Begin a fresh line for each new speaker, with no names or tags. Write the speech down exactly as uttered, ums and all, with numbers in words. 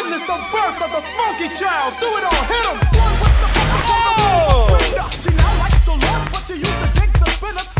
witness the birth of the funky child. Do it all, hit him.
One with the focus on the
Oh!
wall. She now likes to launch, but she used to dig the spinners.